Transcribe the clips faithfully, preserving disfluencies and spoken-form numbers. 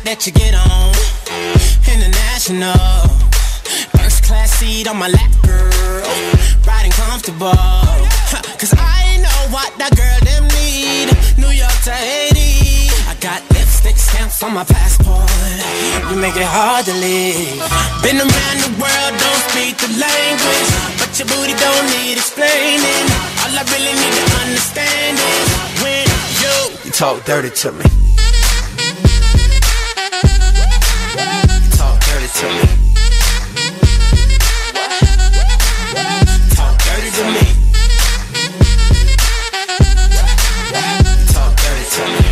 that you get on. International, first class seat on my lap, girl. Riding comfortable, cause I know what that girl them need. New York to Haiti, I got lipstick stamps on my passport. You make it hard to leave. Been around the world, don't speak the language, but your booty don't need explaining. All I really need to understand is when you, you talk dirty to me. You talk dirty to me. Talk dirty to me. Talk dirty to me.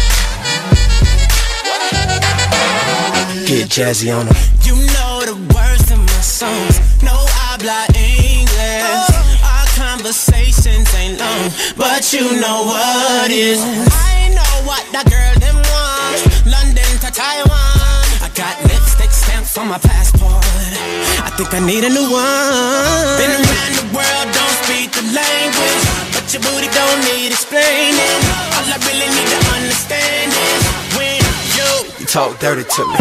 Get jazzy on them. You know the words of my songs. No habla English. Our conversations ain't long, but you know what is. I know what that girl them want. London to Taiwan. I got lipstick stamps on my passport. I think I need a new one. Been around the world, don't speak the language, but your booty don't need explaining. All I really need to understand is when you, you talk dirty to me.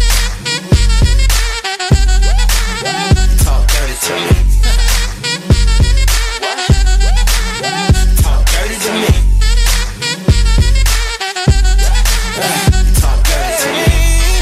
Talk dirty to me. Talk dirty to me. Talk dirty to me.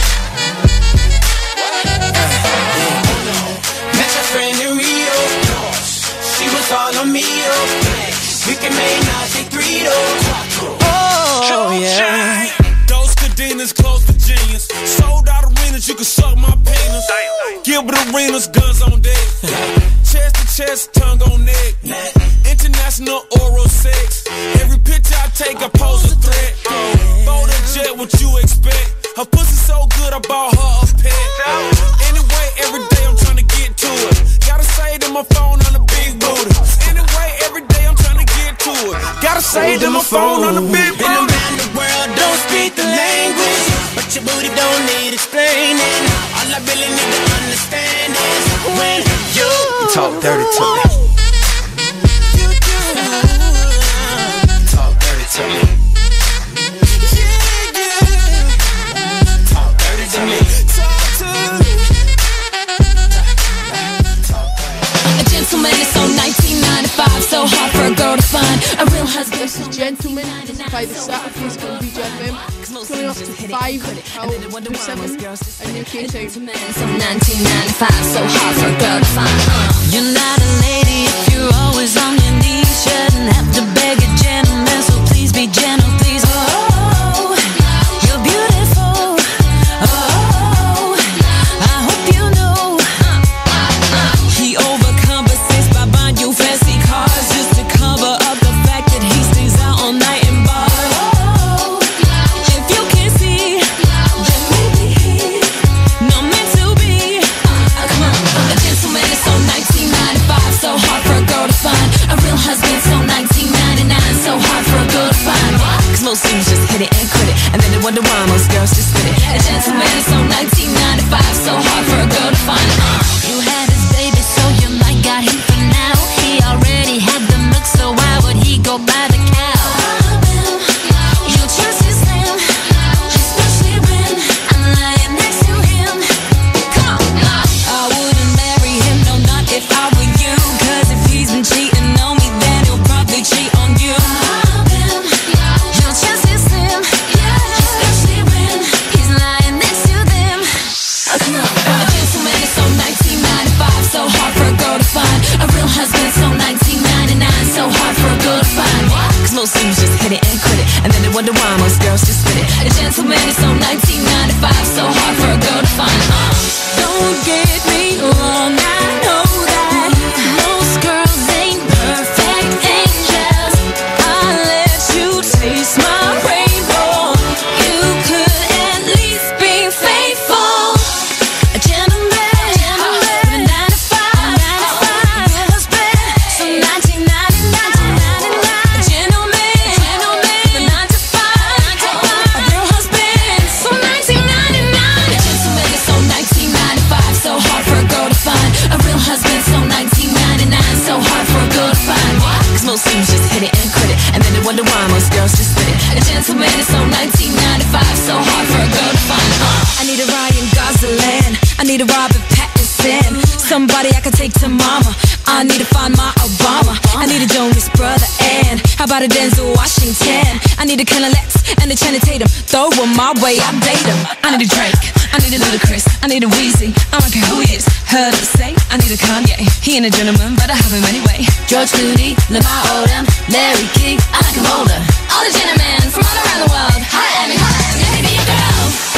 Met your friend in Rio. She was all on me. We can make Nazi three though. Oh yeah. Those cadenas close to genius. Sold out arenas, you can suck my penis. Gilbert arenas, guns on deck. Chest to chest, tongue on neck. International oral sex. Every picture I take, I pose a threat. Bold and jet, what you expect? Her pussy so good, I bought her a pet. Anyway, every day I'm trying to get to it. Gotta say to my phone on the big booty. Anyway, every day I'm trying to get to it. Gotta say to my phone on the big booty. Been around the world, don't speak the language, but your booty don't need explaining. All I really need to understand is when you, you talk dirty to me. Talk dirty to me. Talk dirty to me. Talk to me. A gentleman is on nineteen ninety-five, so hard for a girl to find. A real husband. This is Gentleman by the Saturdays on V J F M. It's coming off to five out to seven and U K time. So nineteen ninety-five, so hard for a girl to find. You're not a lady if you're always on your knees. Shouldn't have to beg a gentleman, so please be gentle, please. Oh, you're beautiful. Oh, I hope you know he overcompensates by buying you fancy cars just to cover up the fact that he stays out all night in bars. Oh, if you can see, then maybe he's not meant to be. Uh, come on, a gentleman is on nineteen ninety-five, so hard for a girl to find. A real husband so nineteen ninety-nine, so hard for a girl to find. Cause most things just hit it and quit it, and then they wonder why most girls just spit it. A gentleman is on nineteen ninety-five, so hard for a girl to find. Uh, you had his baby, so you might got him for now. He already had the milk, so why would he go buy the cow? You trust his lamb, especially when I'm lying next to him. Come on, I wouldn't marry him, no, not if I were you. Cause if he's been cheating on me, then he'll probably cheat on you. Your chance is slim, especially when he's lying next to them. Come on, a gentleman is on nineteen ninety-five, so hard for a girl to find. A real husband so nineteen ninety-nine, so hard for a girl to find. Cause most things just hit it and quit it, and then they wonder why most girls just spit it. A gentleman is on nineteen ninety-five, so hard for a girl to find. uh, Don't get me wrong, I know that most girls ain't perfect angels. I'll let you taste my rainbow. You could at least be faithful. A gentleman, with a nine to five, a real husband, so nineteen ninety-nine. A gentleman, with a nine to five, a real husband, so nineteen ninety-nine. need a Robert Pattinson, somebody I can take to mama. I need to find my Obama. I need a Jonas brother, and how about a Denzel Washington? I need a Kenna Lex and a Channing Tatum. Throw them my way, I date them. I need a Drake, I need a Ludacris, I need a Weezy. I don't care who he is. Heard him say, I need a Kanye. He ain't a gentleman, but I have him anyway. George Clooney, Lamar Odom, Larry King, I like him older. All the gentlemen from all around the world. Hi, Amy, hi, let me be your girl.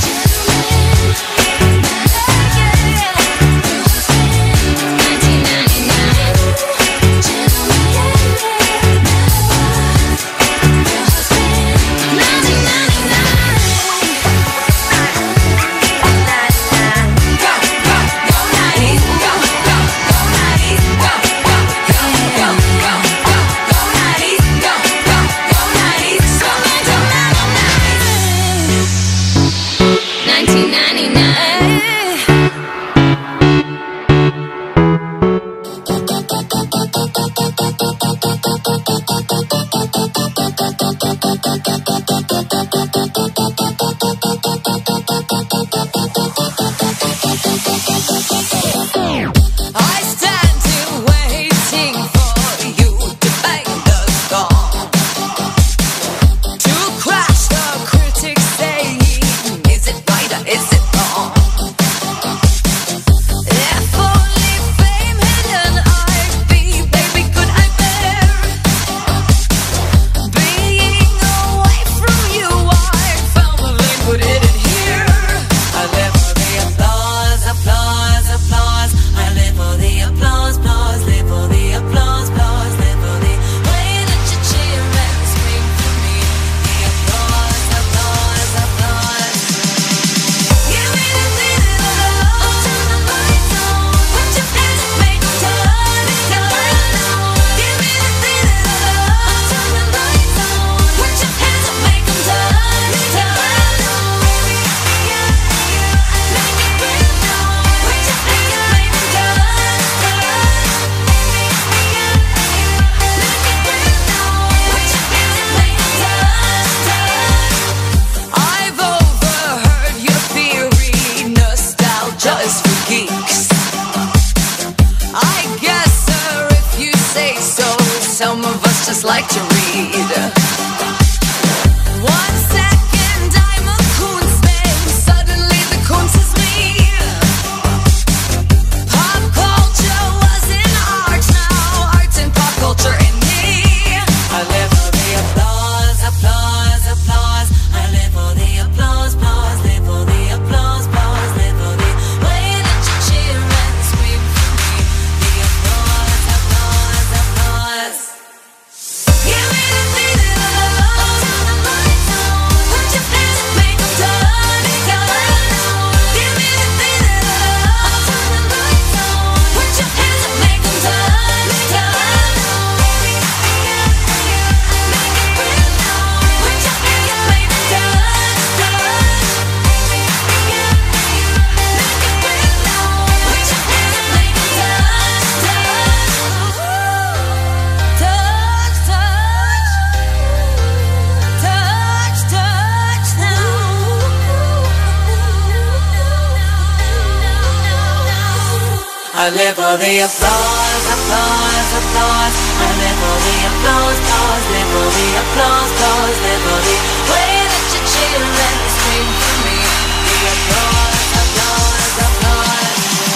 I live for the applause, applause, applause. I live for the applause, applause. Live for the applause, applause. Live for the way that you cheer and scream for me. The applause, applause, applause.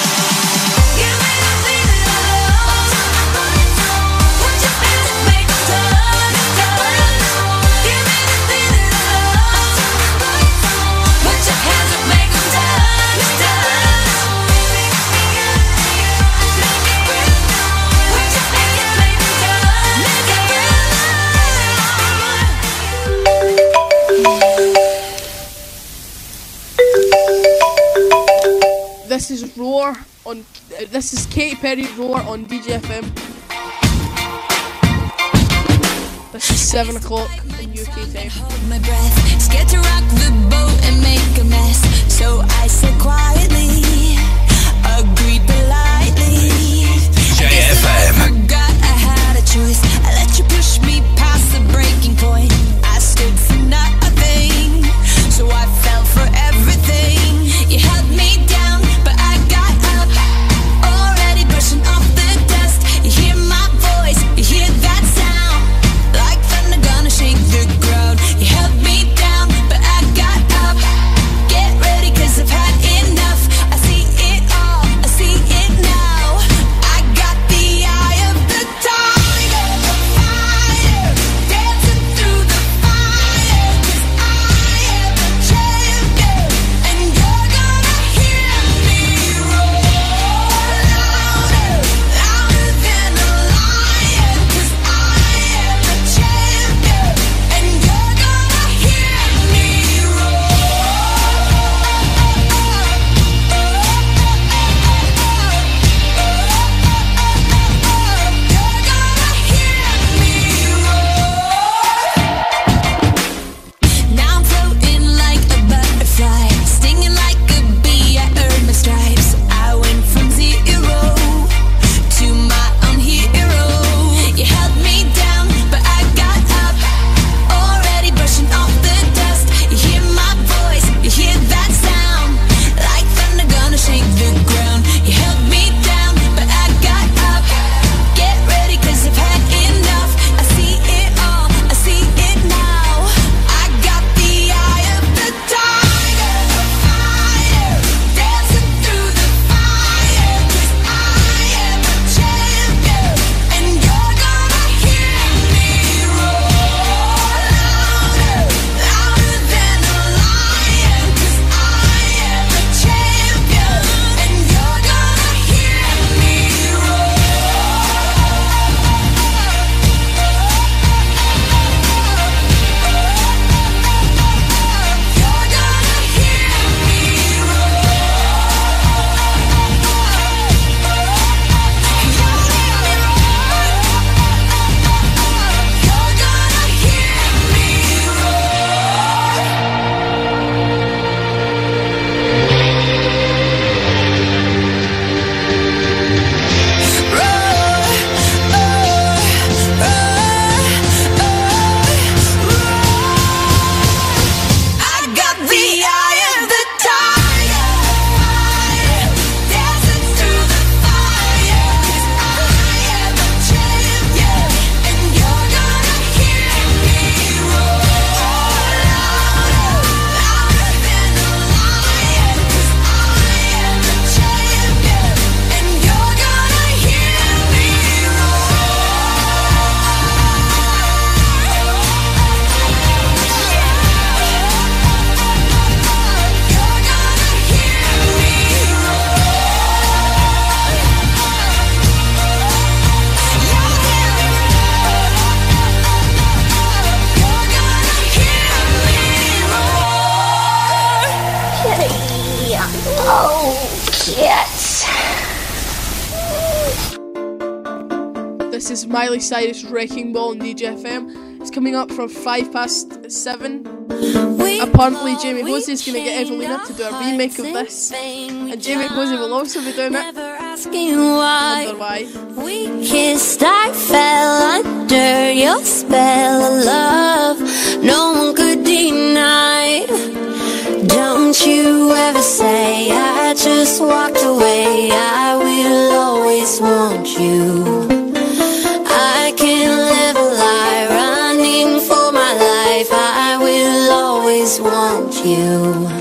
Give me the feeling of love. Put your hands and make them turn, turn. Give me the feeling of love. Put your hands and make them turn, turn. This is Roar on. Uh, this is Katy Perry Roar on D J F M. This is seven o'clock in U K time. Hold my breath, scared to rock the boat and make a mess. So I said quietly, agreed politely. D J F M. I forgot I had a choice. I let you push me past the breaking point. I stood for nothing, so I fell for everything. You held me down, but is Miley Cyrus' Wrecking Ball on D J F M. It's coming up from five past seven. Apparently Jamie Hosey is going to get Evelina to do a remake of this, and Jamie Hosey will also be doing it. I wonder why. We kissed, I fell under your spell of love. No one could deny. Don't you ever say I just walked away. I will always want you. I can't live a lie running for my life. I will always want you.